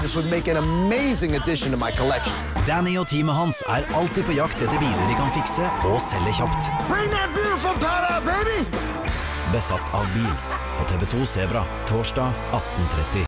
this would make an amazing addition to my collection. Danny og teamet hans alltid på jakt etter biler de kan fikse og selge kjapt. Bring that beautiful car out, baby! Besatt av bil på TV2 Zebra, torsdag 18:30.